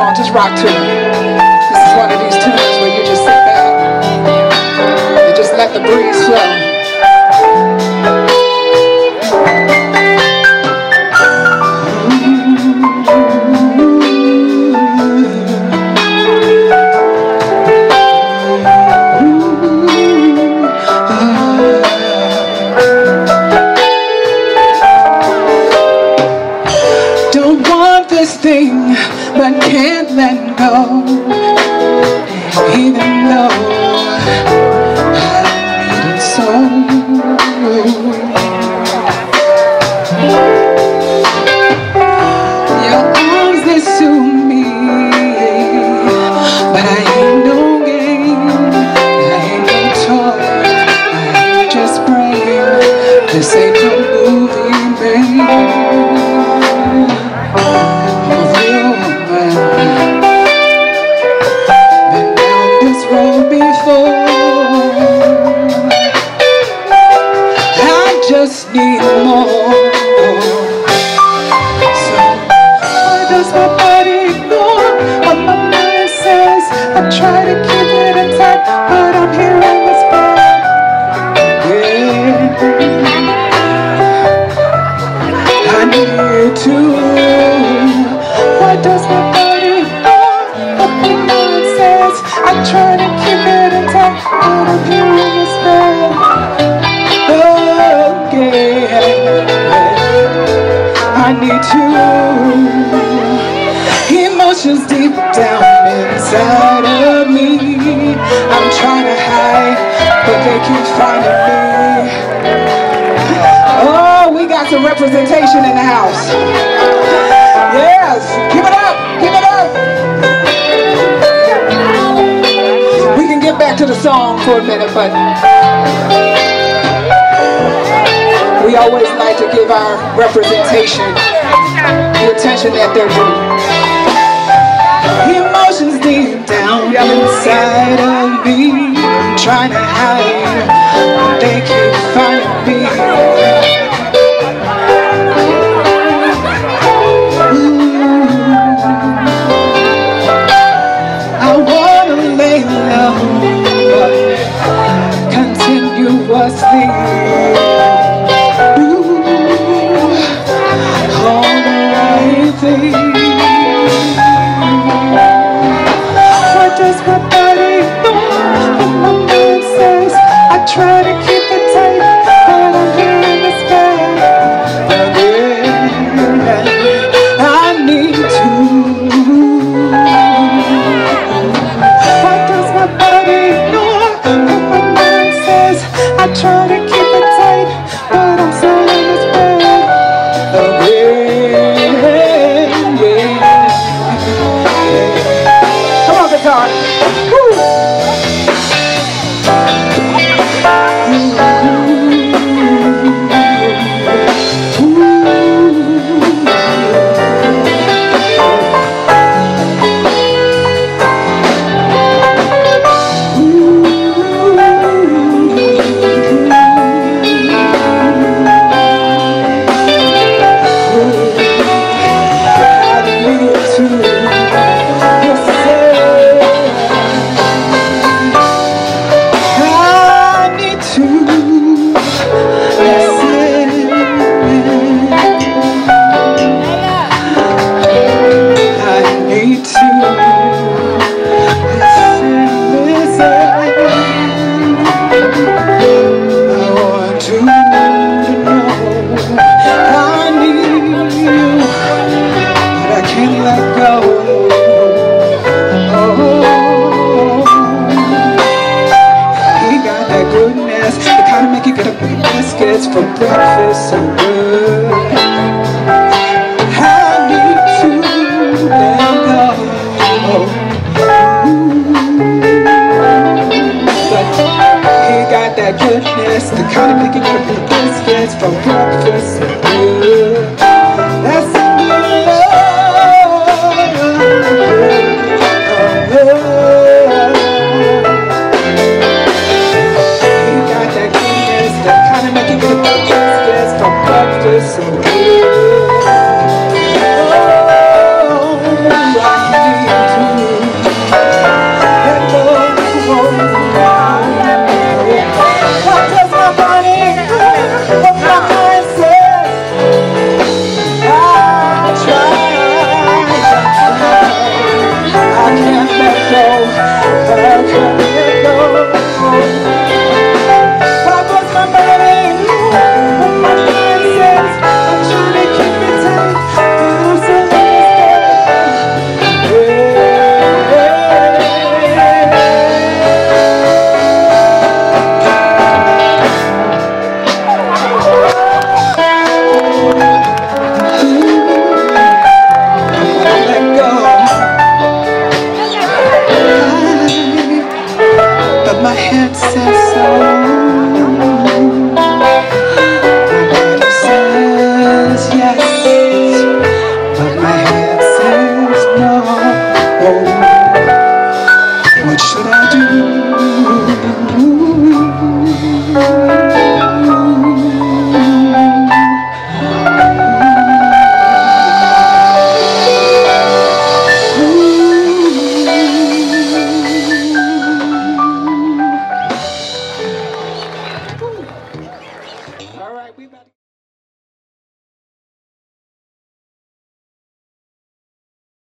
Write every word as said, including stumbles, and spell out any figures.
on, just rock to it. This is one of these tunes where you just sit back and just let the breeze flow. Thing, but can't let go, even though I need it so. Your arms, they soothe me, but I ain't no game, I ain't no toy, I ain't just praying. This ain't no movie, babe. Just need more. So why does my body ignore what my mind says? I try to keep it intact, but I'm hearing whisper. Yeah, I need to. Why does my body ignore what my mind says? I try to keep it intact, but I'm hearing whisper. I need to. Emotions deep down inside of me, I'm trying to hide, but they keep finding me. Oh, we got some representation in the house. Yes, give it up, give it up. We can get back to the song for a minute, but we always like to give our representation the attention that they're due. Emotions deep down inside of me, I'm trying to hide, but they keep finding me. Ooh, I wanna lay low, but continuously. What does my body know? What my mind says? I try to keep it tight, but I'm hearing this bad again. I need to. What does my body know? What my mind says? I try to keep it tight, but I'm so in this bad again. For breakfast so good, I need to let go. But he got that goodness, the kind of make you get the biscuits for breakfast so good. That's so good. Oh, I need so I can't